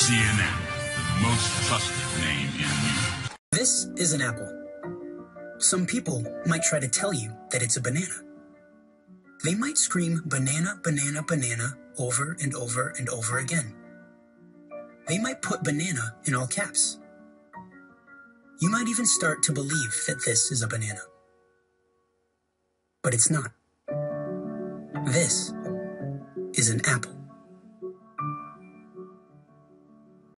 CNN, the most trusted name in news. This is an apple. Some people might try to tell you that it's a banana. They might scream banana, banana, banana over and over and over again. They might put banana in all caps. You might even start to believe that this is a banana. But it's not. This is an apple.